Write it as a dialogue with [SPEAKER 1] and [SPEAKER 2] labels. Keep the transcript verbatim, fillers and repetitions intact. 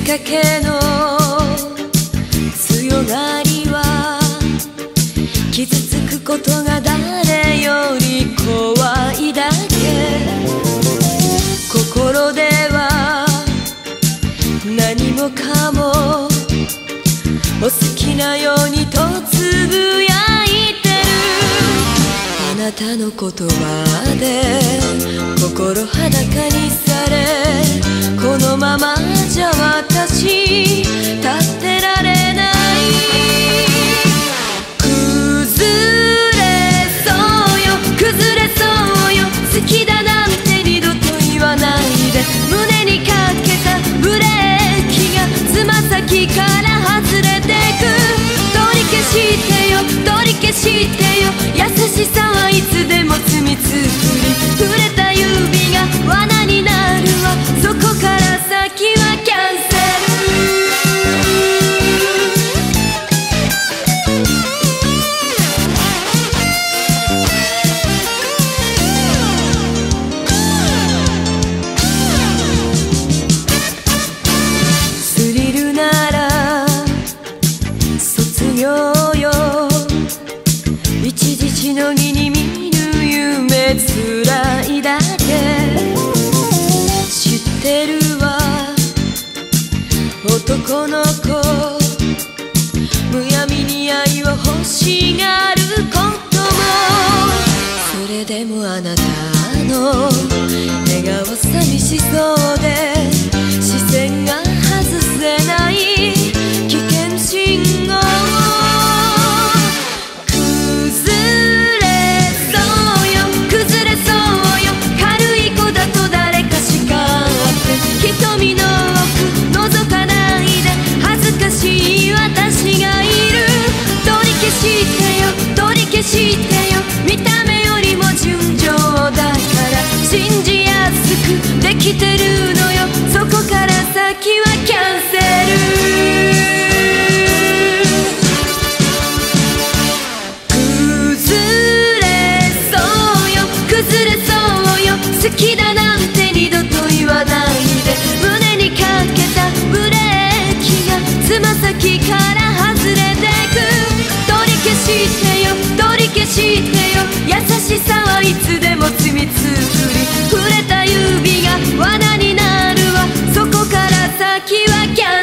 [SPEAKER 1] かけの強がりは傷つくことが誰より怖いだけ。心では何もかもお好きなようにとつぶやいてる。あなたの言葉で心裸にされ、このままじゃ私立ってられない。崩れそうよ崩れそうよ、好きだなんて二度と言わないで。胸にかけたブレーキがつま先から外れてく。取り消してよ取り消してよ、優しさはいつでも罪作り。触れた指が罠になるわ、そこから先はキャンセル。スリルなら卒業よ、一時しのぎに見る夢つらいだけ。知ってるわ男の子、むやみに愛を欲しがることも。それでもあなたの笑顔寂しそうで、視線が外せない危険信号。崩れそうよ崩れそうよ、軽い子だと誰か叱って瞳の奥覗かないで、恥ずかしい私がいる。取り消してよ取り消してよ、見た目よりも純情だから信じやすくできてるのよ、そこから先はキャンセル。崩れそうよ崩れそうよ、好きだなんて二度と言わないで。胸にかけたブレーキがつま先から外れてく。取り消してよ取り消してよ、優しさはいつでも罪作り。触れた指が罠になるわ、そこから先はキャンセル。